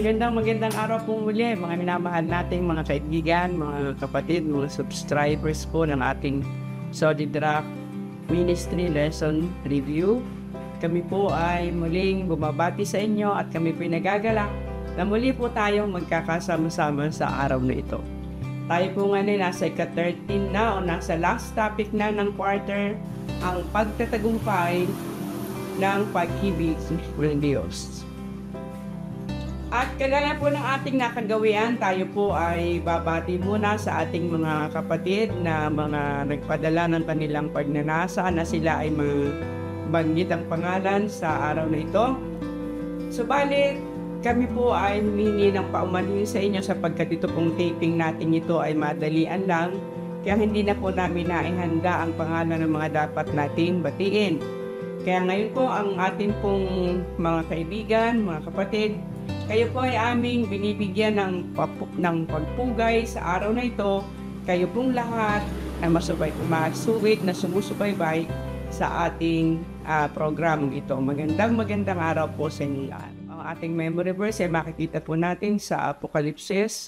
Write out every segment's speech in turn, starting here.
Magandang araw po muli mga minamahal nating mga kaibigan, mga kapatid, mga subscribers po ng ating Solid Rock Ministry Lesson Review. Kami po ay muling bumabati sa inyo at kami po nagagalak na muli po tayong magkakasama-sama sa araw na ito. Tayo po ngayon nasa ika-13 na o nasa last topic na ng quarter, ang pagtatagumpay ng pag-ibig ng Diyos. At kagaya po ng ating nakagawian, tayo po ay babati muna sa ating mga kapatid na mga nagpadala ng kanilang pagnanasa na sila ay mabanggit ang pangalan sa araw na ito. Subalit, kami po ay humingi ng paumanhin sa inyo sapagkat ito pong taping natin ito ay madalian lang, kaya hindi na po namin naihanda ang pangalan ng mga dapat nating batiin. Kaya ngayon po ang ating pong mga kaibigan, mga kapatid, kayo po ay aming binibigyan ng pagpugay sa araw na ito. Kayo pong lahat ay masuwit na sumusubaybay sa ating program ito. Magandang araw po sa inyo lahat. Ang ating memory verse ay makikita po natin sa Apokalipsis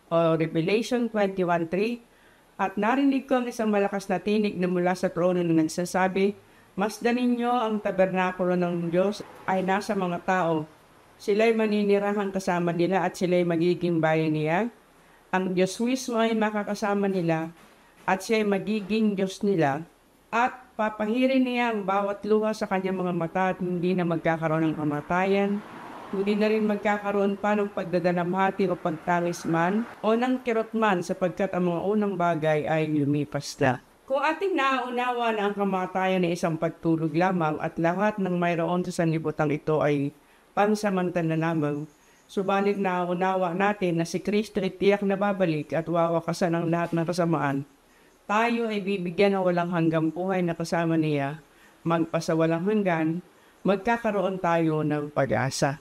o Revelation 21:3. At narinig ko ang isang malakas na tinig na mula sa trono na nagsasabi, "Masdan ninyo ang tabernakulo ng Diyos ay nasa mga tao. Sila'y maninirahan kasama nila at sila'y magiging bayan niya. Ang Diyos mismo ay makakasama nila at siya'y magiging Diyos nila. At papahirin niya ang bawat luha sa kanyang mga mata at hindi na magkakaroon ng kamatayan. Hindi na rin magkakaroon pa ng pagdadalamhati o pagtangis man o ng kirot man sapagkat ang mga unang bagay ay lumipas na." Kung ating nauunawa na ang kamatayan ay isang pagtulog lamang at lahat ng mayroon sa sanlibutan ito ay pansamantala lamang, subalit nauunawa natin na si Kristo ay tiyak na babalik at wawakasan ang lahat ng kasamaan, tayo ay bibigyan ng walang hanggang buhay na kasama niya, magpasawalang hanggan, magkakaroon tayo ng pag-asa.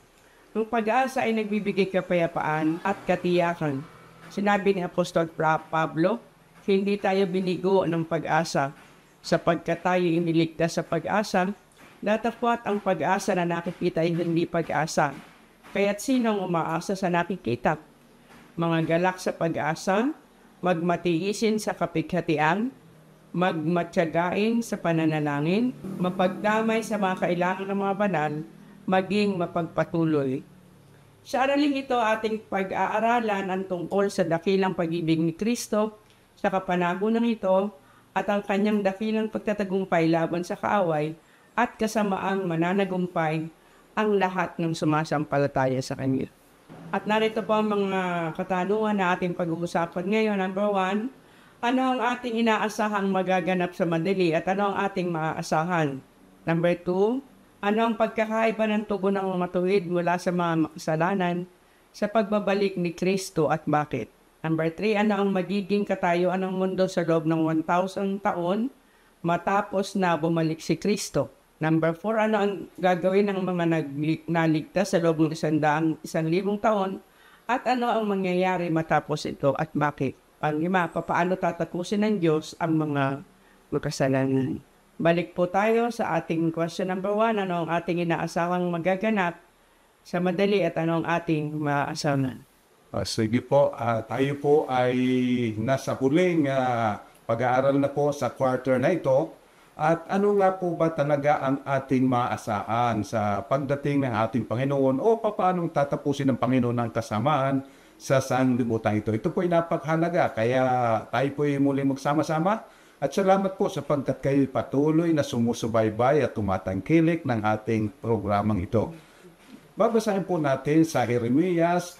Ang pag-asa ay nagbibigay kapayapaan at katiyakan. Sinabi ni Apostol Pablo, hindi tayo binigo ng pag-asa, sapagkat tayo iniligtas sa pag-asa. Datapwat ang pag-asa na nakikita ay hindi pag-asa. Kaya't sinong umaasa sa nakikita? Mga galak sa pag-asa, magmatiisin sa kapighatian, magmatyagain sa pananalangin, mapagdamay sa mga kailangan ng mga banal, maging mapagpatuloy. Sa araling ito, ating pag-aaralan ang tungkol sa dakilang pag-ibig ni Kristo, sa kapanahunan ito, at ang kanyang dakilang pagtatagumpay laban sa kaaway, at kasamaang mananagumpay ang lahat ng sumasampalataya sa Kanya. At narito po ang mga katanungan na ating pag-uusapan ngayon. Number 1, ano ang ating inaasahang magaganap sa madali at ano ang ating maaasahan? Number 2, ano ang pagkakaiba ng tugon ng matuwid mula sa mga makasalanan sa pagbabalik ni Kristo at bakit? Number 3, ano ang magiging katayuan ng mundo sa loob ng 1,000 taon matapos na bumalik si Kristo? Number 4, ano ang gagawin ng mga naligtas sa loob ng 1,000 taon at ano ang mangyayari matapos ito at bakit? Pang-5, paano tatapusin ng Diyos ang mga makasalanan? Balik po tayo sa ating question number 1, ano ang ating inaasawang magaganap sa madali at ano ang ating maaasahan? Sige po, tayo po ay nasa huling pag-aaral na po sa quarter na ito. At ano nga po ba talaga ang ating maaasahan sa pagdating ng ating Panginoon o paano tatapusin ng Panginoon ang kasamaan sa sanlibutan ito? Ito po ay napakhalaga, kaya tayo po ay muling magsama-sama. At salamat po sapagkat kayo patuloy na sumusubaybay at tumatangkilik ng ating programang ito. Babasahin po natin sa Jeremias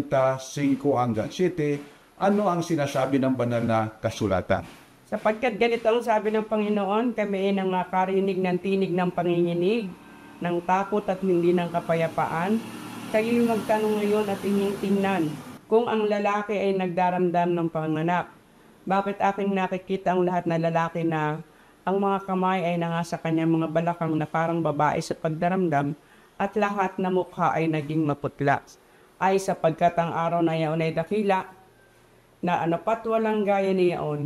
35:7, ano ang sinasabi ng banal na kasulatan. Sapagkat ganito ang sabi ng Panginoon, kami ay nakarinig ng tinig ng panginginig, ng takot at hindi ng kapayapaan. Kayo'y magtanong ngayon at inyong tingnan, kung ang lalaki ay nagdaramdam ng panganak. Bakit aking nakikita ang lahat na lalaki na ang mga kamay ay nangasa kanyang mga balakang na parang babae sa pagdaramdam at lahat na mukha ay naging maputla? Ay sapagkat ang araw na iyon ay dakila, na anapat walang gaya niyaon,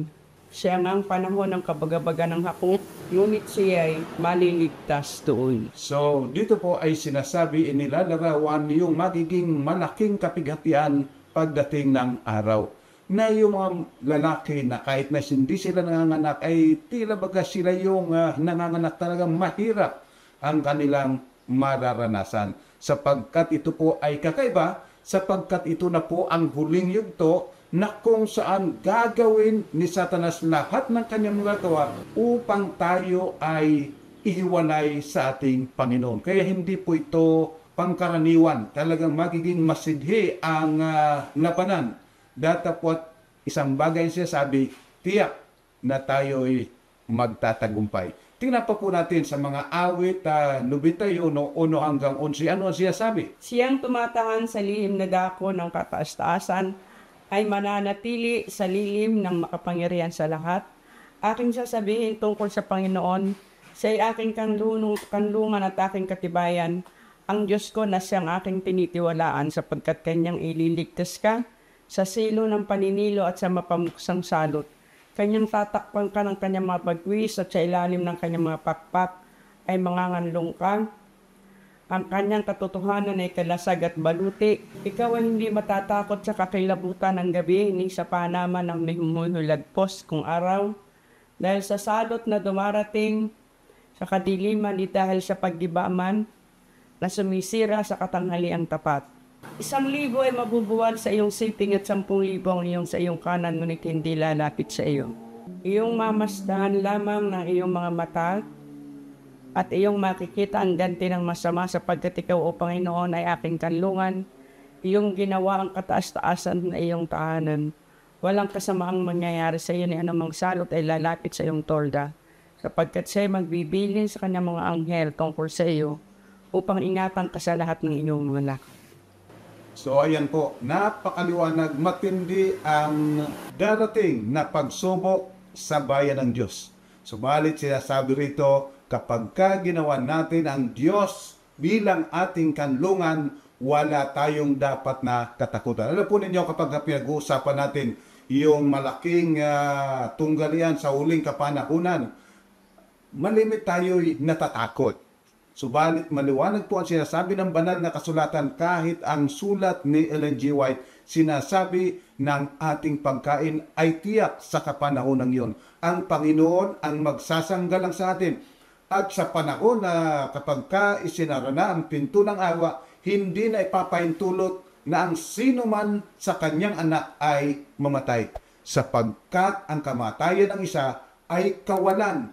Siya nga ang panahon ng kabagabaga ng hakot, ngunit siya ay maliligtas doon. So, dito po ay sinasabi, inilalarawan yung magiging malaking kapighatian pagdating ng araw. Na yung mga lalaki na kahit na hindi sila nanganganak, ay tila baga sila yung nanganganak talagang mahirap ang kanilang mararanasan. Sapagkat ito po ay kakaiba, sapagkat ito na po ang huling yugto na kung saan gagawin ni Satanas lahat ng kanyang magagawa upang tayo ay ihiwalay sa ating Panginoon. Kaya hindi po ito pangkaraniwan. Talagang magiging masidhi ang labanan. Datapot isang bagay siya sabi, tiyak na tayo ay magtatagumpay. Tingnan pa po natin sa mga awit 91, 1 hanggang 11. Ano siya sabi? Siyang tumatahan sa lihim na dako ng kataas-taasan ay mananatili sa lilim ng makapangyarihan sa lahat. Aking sasabihin tungkol sa Panginoon, siya'y aking kanlungan at aking katibayan. Ang Diyos ko na siyang aking tinitiwalaan sapagkat kanyang ililigtas ka sa silo ng paninilo at sa mapamuksang salot. Kanyang tatakpan ka ng kanyang mga pagwis at sa ilalim ng kanyang mga pakpak ay manganganlong ka. Ang kanyang katotohanan ay kalasag at baluti. Ikaw ay hindi matatakot sa kakilabutan ng gabi, ni sa panaman ng may humulagpos kung araw. Dahil sa salot na dumarating sa kadiliman, di dahil sa paggibaman na sumisira sa katanghaliang tapat. 1,000 ay mabubuwal sa iyong siping at 10,000 ang iyong sa iyong kanan, ngunit hindi lalapit sa iyo. Iyong mamasdahan lamang ng iyong mga mata at iyong makikita ang ganti ng masama sapagkat ikaw, O Panginoon, ay aking kanlungan. Iyong ginawa ang kataas-taasan na iyong tahanan. Walang kasamaang mangyayari sa iyo, ni anumang salot ay lalapit sa iyong tolda, sapagkat siya ay magbibilin sa kanyang mga anghel tungkol sa iyo upang ingatan ka sa lahat ng iyong mga lakad. So ayan po, napakaliwanag, matindi ang darating na pagsubok sa bayan ng Diyos. Subalit sinasabi rito, kapag ginawa natin ang Diyos bilang ating kanlungan, wala tayong dapat na katakutan. Alam po ninyo, kapag pinag-uusapan natin yung malaking tunggalian sa huling kapanahunan, malimit tayo'y natatakot. Subalit maliwanag po ang sinasabi ng banal na kasulatan, kahit ang sulat ni Ellen G. White, sinasabi ng ating pagkain ay tiyak sa kapanahonang yon. Ang Panginoon ang magsasanggalang sa atin. At sa panahon na kapag isinara na ang pinto ng awa, hindi na ipapahintulot na ang sino man sa kanyang anak ay mamatay. Sapagkat ang kamatayan ng isa ay kawalan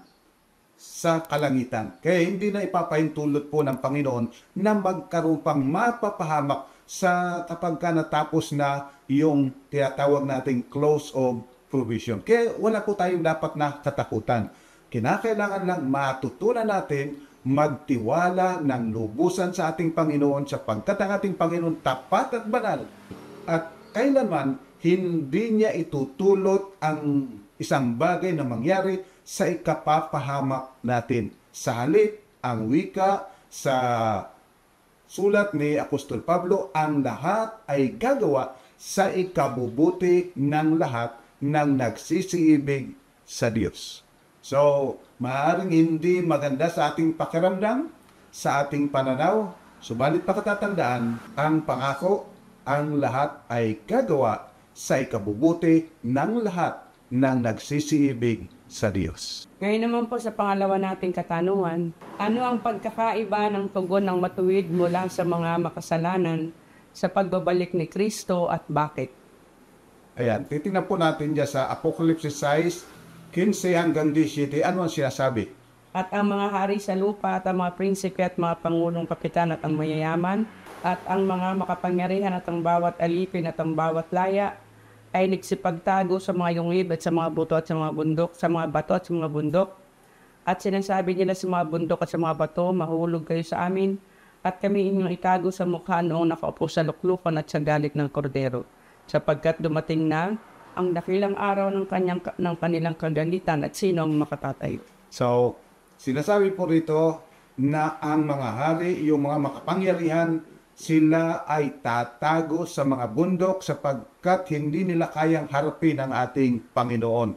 sa kalangitan. Kaya hindi na ipapahintulot po ng Panginoon na magkaroon pang mapapahamak sa kapag natapos na yung tinatawag nating close of provision. Kaya wala po tayong dapat na katakutan. Kinakailangan lang matutunan natin magtiwala ng lubusan sa ating Panginoon sapagkat ang ating Panginoon tapat at banal at kailanman hindi niya itutulot ang isang bagay na mangyari sa ikapapahamak natin. Sa halip, ang wika sa sulat ni Apostol Pablo, ang lahat ay gagawa sa ikabubuti ng lahat ng nagsisiibig sa Diyos. So, maaaring hindi maganda sa ating pakiramdam, sa ating pananaw, subalit pakatatandaan, ang pangako, ang lahat ay gagawa sa ikabubuti ng lahat ng nagsisiibig sa Diyos. Ngayon naman po sa pangalawa nating katanungan, ano ang pagkakaiba ng tugon ng matuwid mula sa mga makasalanan sa pagbabalik ni Kristo at bakit? Ayan, titingnan po natin dyan sa Apocalypse 6, 15 hanggang 17, ano ang sinasabi? At ang mga hari sa lupa at ang mga prinsipe at mga pangulong kapitan at ang mayayaman at ang mga makapangyarihan at ang bawat alipin at ang bawat laya ay nagsipagtago sa mga yungib at sa mga buto at sa mga bundok, sa mga bato at sa mga bundok. At sinasabi nila sa mga bundok at sa mga bato, mahulog kayo sa amin at kami inyong itago sa mukha noong nakaupo sa luklukan at sa galit ng kordero. Sapagkat dumating na ang dakilang araw ng kanilang kagalitan at sino ang makatatayo. So, sinasabi po rito na ang mga hari, yung mga makapangyarihan, sila ay tatago sa mga bundok sapagkat hindi nila kayang harapin ang ating Panginoon.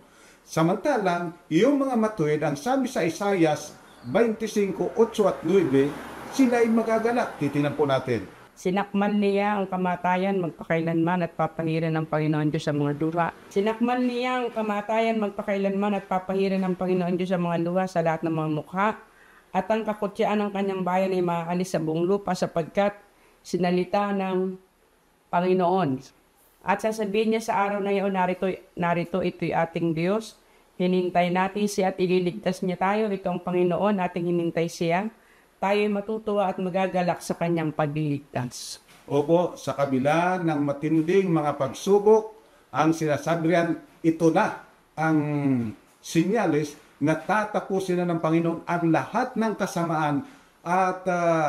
Samantalang, yung mga matuwid, ang sabi sa Isaias 25:8 at 9, sila ay magagalak. Titingnan po natin. Sinakman niya ang kamatayan magpakailanman at papahiran ng Panginoon Diyos sa mga luha. Sinakman niya ang kamatayan magpakailanman at papahiran ng Panginoon Diyos sa mga luha sa lahat ng mga mukha. At ang kakutsyan ng kanyang bayan ay maaalis sa buong lupa sapagkat sinalita ng Panginoon. At sasabihin niya sa araw na iyon, narito ito'y ating Diyos. Hinintay natin siya at ililigtas niya tayo. Ito ang Panginoon, ating hinintay siya. Tayo'y matutuwa at magagalak sa kanyang pagliligtas. Opo, sa kabila ng matinding mga pagsubok, ang sinasabi riyan, ito na ang sinyalis na tatapusin na ng Panginoon ang lahat ng kasamaan at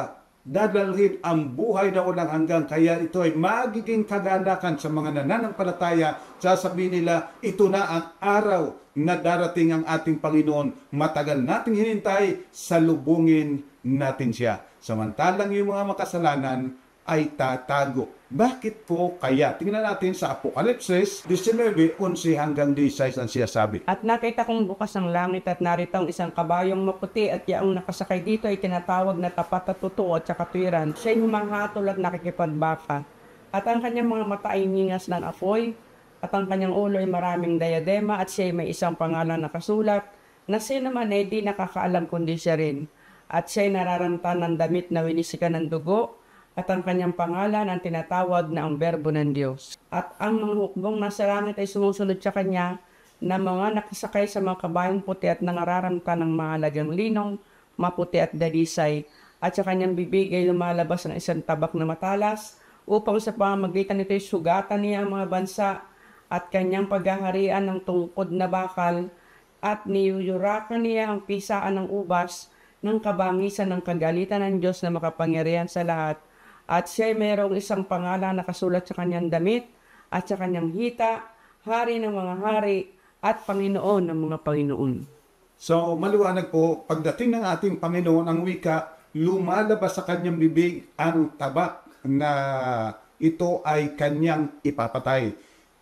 dadalhin ang buhay na walang hanggan. Kaya ito ay magiging kagalakan sa mga nananampalataya. Sasabihin nila, ito na ang araw na darating ang ating Panginoon. Matagal nating hinintay, salubungin natin siya. Samantalang yung mga makasalanan ay tatago. Bakit po kaya? Tingnan natin sa Apokalipsis 19:11 hanggang 16 ang sinasabi. At nakita kong bukas ang langit at narito ang isang kabayong maputi at yaong nakasakay dito ay tinatawag na tapat at totoo at saka tuwiran. Siya'y humahatol at nakikipagbaka. At ang kanyang mga mata ay ningas ng apoy at ang kanyang ulo ay maraming diadema at siya'y may isang pangalan na kasulat na sino man ay di nakakaalam kundi siya rin. At siya'y nararamtan ng damit na winisikan ng dugo at ang kanyang pangalan ang tinatawag na ang Berbo ng Diyos. At ang mga hukbong nasa langit ay sumusunod sa kanya na mga nakasakay sa mga kabayong puti at nangararamta ng mahalagang linong, maputi at dalisay. At sa kanyang bibig ay lumalabas ng isang tabak na matalas upang sa pamamagitan nito ay sugatan niya ang mga bansa at kanyang paghaharian ng tungkod na bakal at niyuyurakan niya ang pisaan ng ubas ng kabangisan ng kagalitan ng Diyos na makapangyarihan sa lahat. At siya ay mayroong isang pangalan na kasulat sa kanyang damit at sa kanyang hita, hari ng mga hari at Panginoon ng mga Panginoon. So, maliwanag po, pagdating ng ating Panginoon, ang wika, lumalabas sa kanyang bibig ang tabak na ito ay kanyang ipapatay.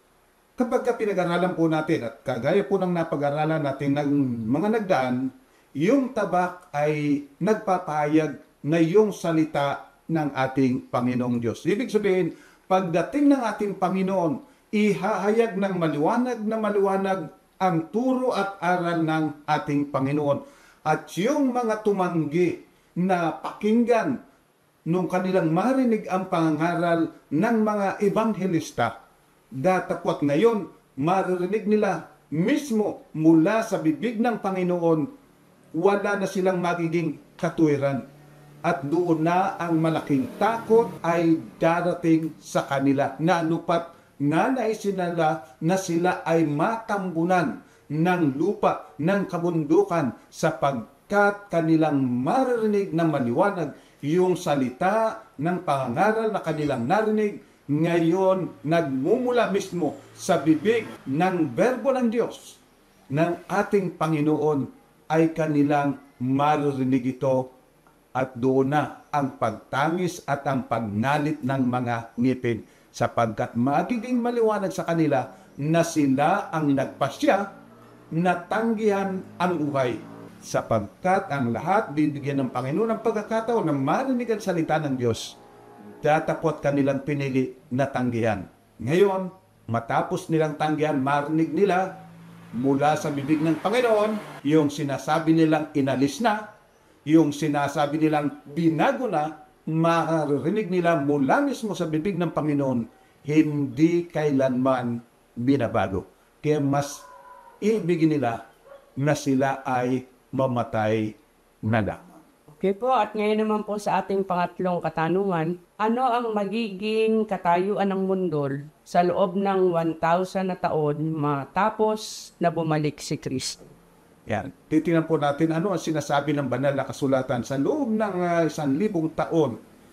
Kapag pinag-aralan po natin, at kagaya po ng napag-aralan natin ng mga nagdaan, yung tabak ay nagpapahayag na yung salita ng ating Panginoong Diyos. Ibig sabihin, pagdating ng ating Panginoon, ihahayag ng maliwanag ang turo at aral ng ating Panginoon. At yung mga tumanggi na pakinggan nung kanilang marinig ang pangangaral ng mga ebanghelista, datapwat ngayon, maririnig nila mismo mula sa bibig ng Panginoon, wala na silang magiging katuwiran. At doon na ang malaking takot ay darating sa kanila na anupat nanaisin nila na sila ay matambunan ng lupa, ng kabundukan sapagkat kanilang maririnig ng maliwanag yung salita ng pangangaral na kanilang narinig ngayon nagmumula mismo sa bibig ng Berbo ng Diyos ng ating Panginoon ay kanilang maririnig ito. At doon na ang pagtangis at ang pagnalit ng mga ngipin sapagkat magiging maliwanag sa kanila na sila ang nagpasya na tanggihan ang buhay sapagkat ang lahat bibigyan ng Panginoon ng pagkakataon na marinig ang salita ng Diyos. Datapot kanilang pinili na tanggihan. Ngayon, matapos nilang tanggihan, marinig nila mula sa bibig ng Panginoon yung sinasabi nilang inalis na, yung sinasabi nilang binago na, maririnig nila mula mismo sa bibig ng Panginoon, hindi kailanman binabago. Kaya mas ibigin nila na sila ay mamatay na lamang. Okay po, at ngayon naman po sa ating pangatlong katanungan, ano ang magiging katayuan ng mundo sa loob ng 1,000 na taon matapos na bumalik si Kristo? Yan. Titingnan po natin ano ang sinasabi ng banal na kasulatan sa loob ng 1,000 taon.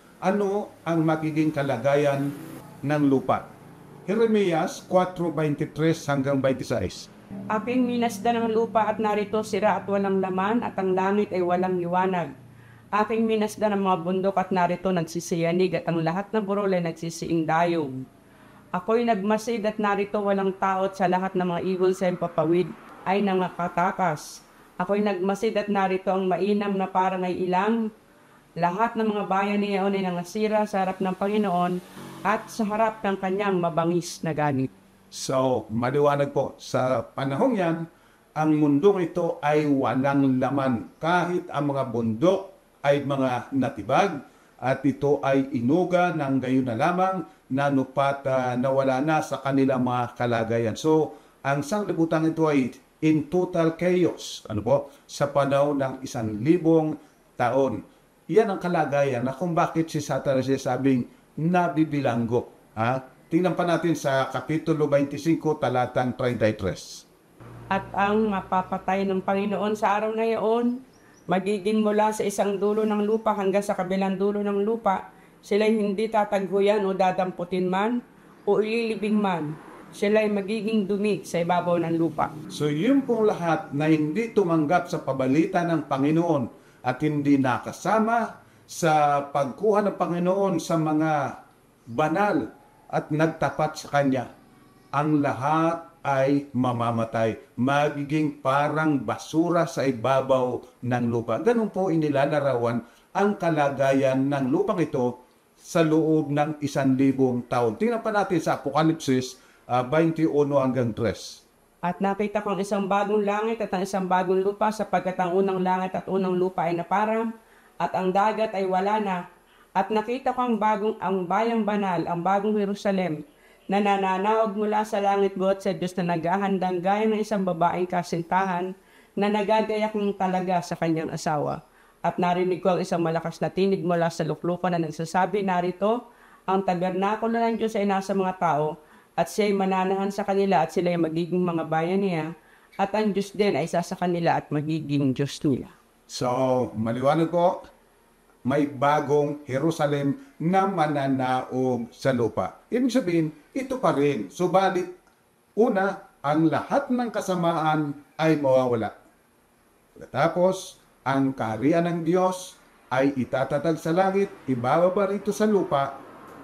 Ano ang magiging kalagayan ng lupa? Jeremias 4:23 hanggang 26. Aking minasdan ng lupa at narito sira at walang laman at ang langit ay walang liwanag. Aking minasdan ng mga bundok at narito nagsisiyanig at ang lahat ng burol ay nagsisiing dayog. Ako'y nagmasid at narito walang tao at sa lahat ng mga ibon sa papawid. ay nangakatakas. Ako'y nagmasid at narito ang mainam na parang ay ilang. Lahat ng mga bayan niyaon ay nangasira sa harap ng Panginoon at sa harap ng kanyang mabangis na galit. So, maliwanag po, sa panahong yan, ang mundong ito ay walang laman. Kahit ang mga bundok ay mga natibag at ito ay inuga ng gayon na lamang na nawala na sa kanilang mga kalagayan. So, ang sanglibutan ito ay in total chaos. Sa panahon ng 1,000 taon. Yan ang kalagayan na kung bakit si Satanas sabing nabibilanggo. Tingnan pa natin sa Kapitulo 25, talatang 33. At ang mapapatay ng Panginoon sa araw na iyon, magiging mula sa isang dulo ng lupa hanggang sa kabilang dulo ng lupa, sila'y hindi tataghuyan o dadamputin man o ililibing man. Sila'y magiging dumi sa ibabaw ng lupa. So yun pong lahat na hindi tumanggap sa pabalita ng Panginoon at hindi nakasama sa pagkuha ng Panginoon sa mga banal at nagtapat sa Kanya, ang lahat ay mamamatay. Magiging parang basura sa ibabaw ng lupa. Ganun po inilalarawan ang kalagayan ng lupang ito sa loob ng 1,000 taon. Tingnan pa natin sa Apokalipsis 21 hanggang 3. At nakita ko ang isang bagong langit at ang isang bagong lupa, sapagkat ang unang langit at unang lupa ay naparam at ang dagat ay wala na. At nakita ko ang bayang banal, ang bagong Jerusalem, na nananaog mula sa langit buot sa Diyos na naghahandang gaya ng isang babaeng kasintahan na nagagayak ng talaga sa kanyang asawa. At narinig ko ang isang malakas na tinig mula sa luklukan na nagsasabi, narito, ang tabernakulo ng Diyos ay nasa mga tao, at siya ay mananahan sa kanila at sila ay magiging mga bayan niya, at ang Diyos din ay isa sa kanila at magiging Diyos nila. So, maliwanag po, may bagong Jerusalem na mananaog sa lupa. Ibig sabihin, ito pa rin. Subalit, una, ang lahat ng kasamaan ay mawawala. Tapos, ang kaharian ng Diyos ay itatatag sa langit, ibababa rito sa lupa,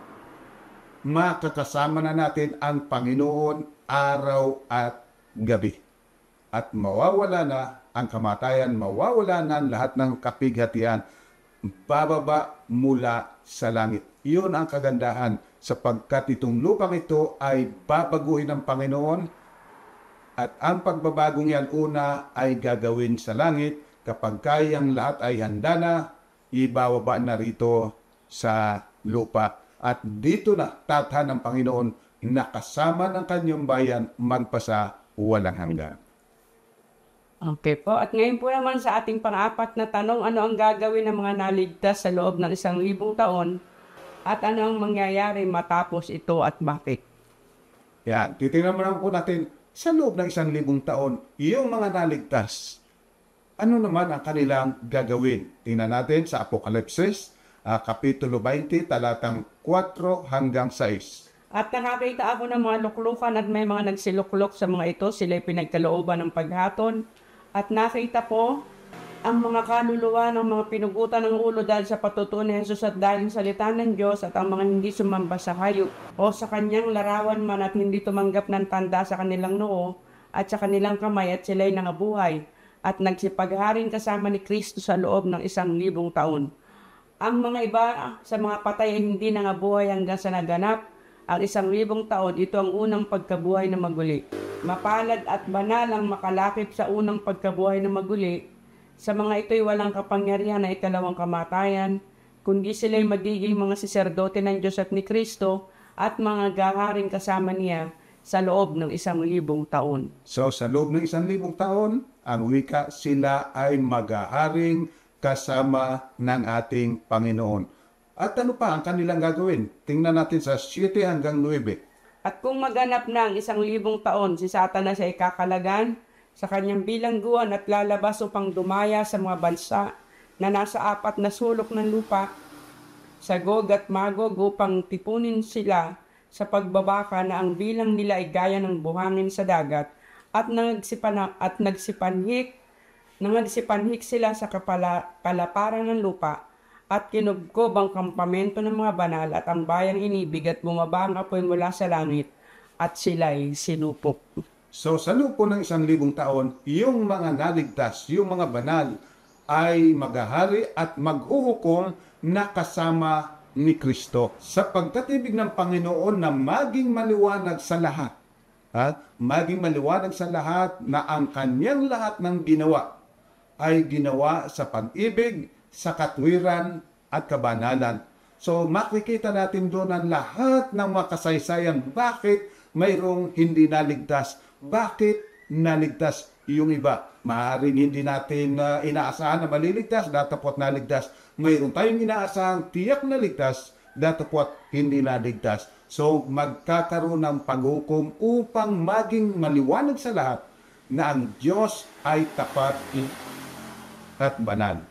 makakasama na natin ang Panginoon araw at gabi. At mawawala na ang kamatayan, mawawala na ang lahat ng kapighatian, bababa mula sa langit. Iyon ang kagandahan sapagkat itong lupang ito ay babaguhin ng Panginoon at ang pagbabagong yan una ay gagawin sa langit kapag kayang lahat ay handa na, ibababa na rito sa lupa. At dito na tathan ng Panginoon nakasama ng kanyang bayan magpasa walang hanggan. Okay po. At ngayon po naman sa ating pang-apat na tanong, ano ang gagawin ng mga naligtas sa loob ng 1,000 taon at ano ang mangyayari matapos ito at bakit? Yan, titingnan mo lang po natin sa loob ng 1,000 taon, yung mga naligtas, ano naman ang kanilang gagawin? Tingnan natin sa Apokalipsis, Kapitulo 20, talatang 4 hanggang 6. At nakakita ako ng mga luklukan at may mga nagsiluklok sa mga ito, sila'y pinagkalooban ng paghaton. At nakita ko ang mga kaluluwa ng mga pinugutan ng ulo dahil sa patutuo ni Jesus at dahil sa salita ng Diyos, at ang mga hindi sumamba sa hayop o sa kanyang larawan man at hindi tumanggap ng tanda sa kanilang noo at sa kanilang kamay, at sila'y nangabuhay at nagsipagharing kasama ni Kristo sa loob ng 1,000 taon. Ang mga iba sa mga patay ay hindi nangabuhay hanggang sa naganap ang 1,000 taon. Ito ang unang pagkabuhay na maguli. Mapalad at banal ang makalakip sa unang pagkabuhay na maguli. Sa mga ito'y walang kapangyarihan na ikalawang kamatayan, kundi sila'y magiging mga saserdote ng Diyos at ni Kristo at mga gaharing kasama niya sa loob ng 1,000 taon. So sa loob ng 1,000 taon, ang wika, sila ay maghaharing kasama ng ating Panginoon. At ano pa ang kanilang gagawin? Tingnan natin sa 7 hanggang 9. At kung maganap na ang 1,000 taon, si Satanas ay kakalagan sa kanyang bilangguan at lalabas upang dumaya sa mga bansa na nasa 4 na sulok ng lupa, sa Gog at Magog, upang tipunin sila sa pagbabaka na ang bilang nila ay gaya ng buhangin sa dagat, at nagsipanhik sila sa palaparan ng lupa, at kinubkob ang kampamento ng mga banal at ang bayang inibig, at bumaba ang apoy mula sa langit at sila'y sinupok. So sa loob po ng 1,000 taon, yung mga naligtas, yung mga banal, ay maghahari at maghuhukom na kasama ni Kristo. Sa pagkatibig ng Panginoon na maging maliwanag sa lahat, maging maliwanag sa lahat na ang kanyang lahat ng ginawa ay ginawa sa pag-ibig, sa katwiran at kabanalan. So makikita natin doon ang lahat ng mga kasaysayan. Bakit mayroong hindi naligtas? Bakit naligtas yung iba? Maaaring hindi natin inaasahan na maliligtas, datapot naligtas. Mayroon tayong inaasahang tiyak na ligtas, datapot hindi naligtas. So magkakaroon ng paghukom upang maging maliwanag sa lahat na ang Diyos ay tapat at banal.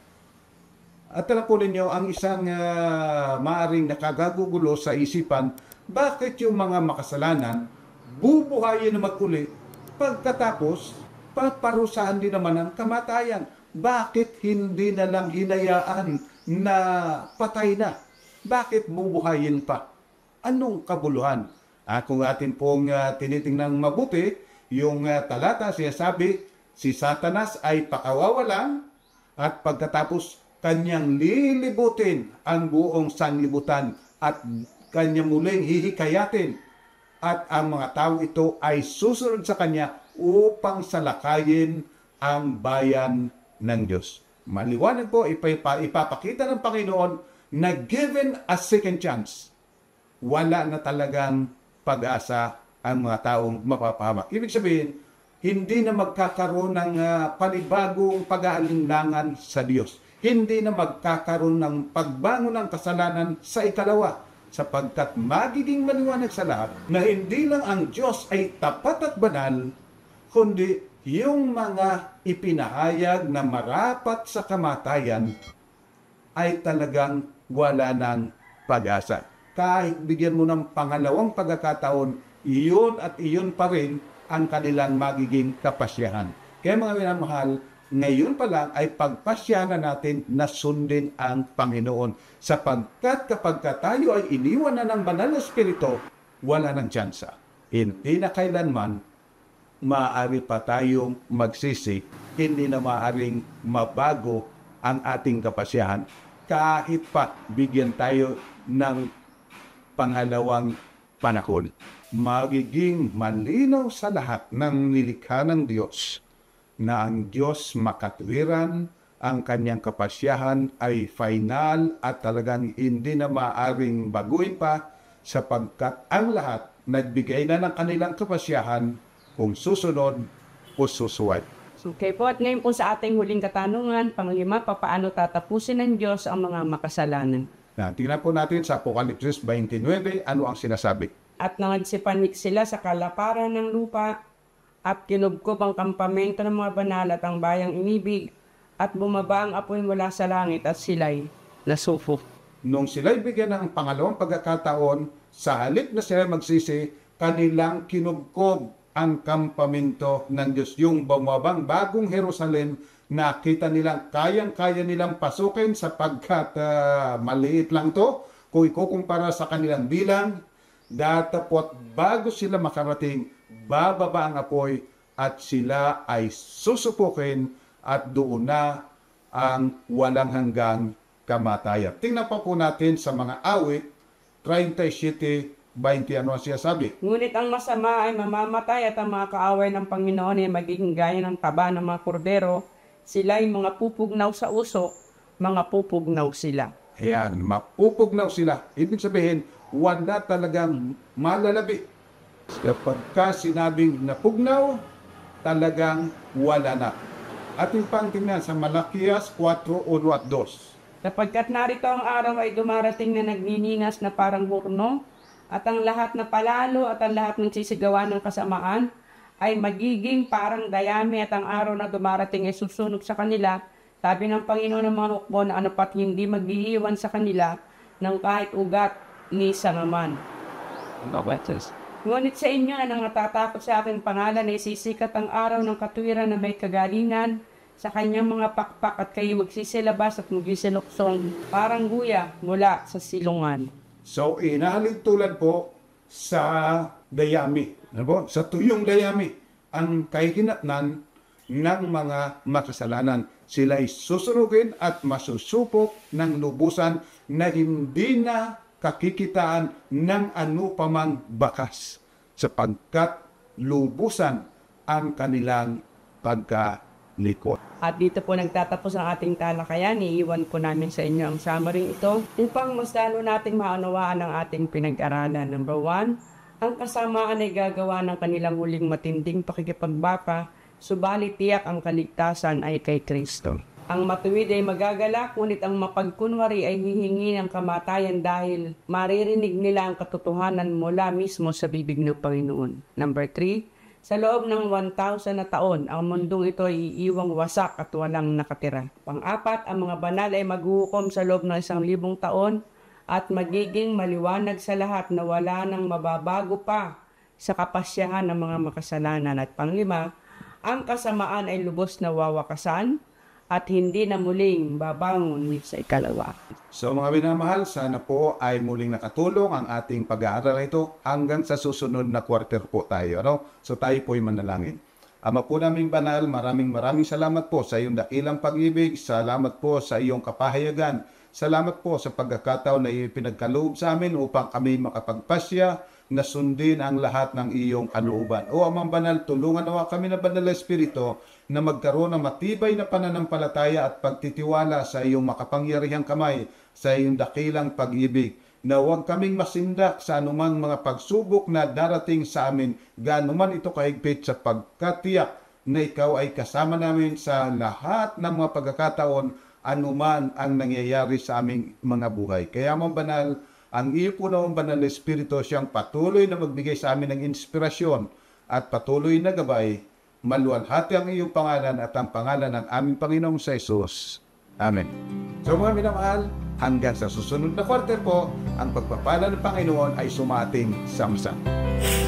At alam po ninyo, ang isang maaaring nakagagugulo sa isipan, bakit yung mga makasalanan bubuhayin na maguli pagkatapos paparusahan din naman ang kamatayan? Bakit hindi na lang hinayaan na patay na? Bakit bubuhayin pa? Anong kabuluhan? Kung atin pong tinitingnan mabuti, yung talata siya sabi, si Satanas ay pakawawalan at pagkatapos kanyang lilibutin ang buong sanlibutan at kanyang muling hihikayatin. At ang mga tao ito ay susunod sa kanya upang salakayin ang bayan ng Diyos. Maliwanag po, ipapakita ng Panginoon na given a second chance, wala na talagang pag-asa ang mga taong mapapahamak. Ibig sabihin, hindi na magkakaroon ng panibagong pag-aalinlangan sa Diyos. Hindi na magkakaroon ng pagbangon ng kasalanan sa ikalawa, sapagkat magiging maliwanag sa lahat na hindi lang ang Diyos ay tapat at banal, kundi yung mga ipinahayag na marapat sa kamatayan ay talagang wala ng pag-asa. Kahit bigyan mo ng pangalawang pagkakataon, iyon at iyon pa rin ang kanilang magiging kapasyahan. Kaya mga minamahal, ngayon pa lang ay pagpasyahan natin na sundin ang Panginoon. Sapagkat kapag tayo ay iniwan na ng banal na Espiritu, wala ng tsansa. Hindi na kailanman maaari pa tayong magsisi, hindi na maaaring mabago ang ating kapasyahan. Kahit pa bigyan tayo ng pangalawang panahon. Magiging malinaw sa lahat ng nilikha ng Diyos na ang Diyos makatwiran, ang kanyang kapasyahan ay final at talagang hindi na maaaring baguhin pa sapagkat ang lahat nagbigay na ng kanilang kapasyahan kung susunod o susuway. Okay po, at ngayon po sa ating huling katanungan, panglima, paano tatapusin ng Diyos ang mga makasalanan? Tingnan po natin sa Apokalipsis 29, ano ang sinasabi. At nangagsipanik sila sa kalaparan ng lupa, at kinubkob ang kampamento ng mga banal at ang bayang inibig, at bumaba ang apoy mula sa langit at sila'y nasufo. Nung sila'y bigyan ng pangalawang pagkakataon, sa halip na sila magsisi, kanilang kinubkob ang kampamento ng Diyos. Yung bumabang bagong Jerusalem, nakita nilang kayang-kaya nilang pasukin sapagkat maliit lang to. Kung ikukumpara sa kanilang bilang, datapot bago sila makarating, bababa ang apoy at sila ay susupukin at doon na ang walang hanggang kamatayan. Tingnan po natin sa mga awit 37:20, ano siya sabi? Ngunit ang masama ay mamamatay at ang mga kaaway ng Panginoon ay magiging gaya ng taba ng mga kordero. Sila ay mga pupugnaw sa usok, mga pupugnaw sila. Ayan, mapupugnaw sila. Ibig sabihin, wala talagang malalabi. Kapag sinabing napugnaw, talagang wala na. Ating pangtingnan sa Malakias 4:1-2. Sapagkat narito ang araw ay dumarating na nagniningas na parang hurno, at ang lahat na palalo at ang lahat ng sisigawan ng kasamaan ay magiging parang dayami, at ang araw na dumarating ay susunog sa kanila. Sabi ng Panginoon ng mga hukbo na anupat hindi mag-iiwan sa kanila ng kahit ugat ni sangaman. Ngunit sa inyo na nangatatakot sa aking pangalan ay sisikat ang araw ng katwiran na may kagalingan sa kanyang mga pakpak, at kayo magsisilabas at magsiluksong parang guya mula sa silungan. So, inahalintulad po sa dayami. Ano po? Sa tuyong dayami. ang kahihinatnan ng mga makasalanan. Sila'y susunugin at masusupok ng lubusan na hindi na kakikitaan ng anupamang bakas sapagkat lubusan ang kanilang pagkalikot. At dito po nagtatapos ang ating talakayan. Iiwan po namin sa inyo ang summary ito upang mas lalo nating maunawaan ang ating pinag-aralan. Number 1, ang kasamaan ay gagawa ng kanilang huling matinding pakikipagbaka, subalit tiyak ang kaligtasan ay kay Kristo. Ang matuwid ay magagalak, ngunit ang mapagkunwari ay hihingi ng kamatayan dahil maririnig nila ang katotohanan mula mismo sa bibig ng Panginoon. Number 3, sa loob ng 1,000 na taon, ang mundong ito ay iiwang wasak at walang nakatira. Pang-apat, ang mga banal ay maghuhukom sa loob ng 1,000 taon at magiging maliwanag sa lahat na wala nang mababago pa sa kapasyahan ng mga makasalanan. At pang-5, ang kasamaan ay lubos na wawakasan at hindi na muling babangon sa ikalawa. So mga minamahal, sana po ay muling nakatulong ang ating pag-aaral ito hanggang sa susunod na quarter po tayo. No? So tayo po ay manalangin. Ama po naming banal, maraming salamat po sa iyong dakilang pag-ibig. Salamat po sa iyong kapahayagan. Salamat po sa pagkakataon na ipinagkaloob sa amin upang kami makapagpasya na sundin ang lahat ng iyong kalooban. O Amang Banal, tulungan nawa kami na Banal na Espiritu na magkaroon ng matibay na pananampalataya at pagtitiwala sa iyong makapangyarihang kamay, sa iyong dakilang pag-ibig, na huwag kaming masindak sa anumang mga pagsubok na darating sa amin, gaano man ito kahigpit, sa pagkatiyak na ikaw ay kasama namin sa lahat ng mga pagkakataon, anuman ang nangyayari sa aming mga buhay. Kaya Amang Banal, ang iyo po naman Banal na Espiritu, siyang patuloy na magbigay sa amin ng inspirasyon at patuloy na gabay. Maluwalhati ang iyong pangalan at ang pangalan ng aming Panginoong sa Jesus. Amen. So mga minamahal, hanggang sa susunod na quarter po, ang pagpapala ng Panginoon ay sumating samsam.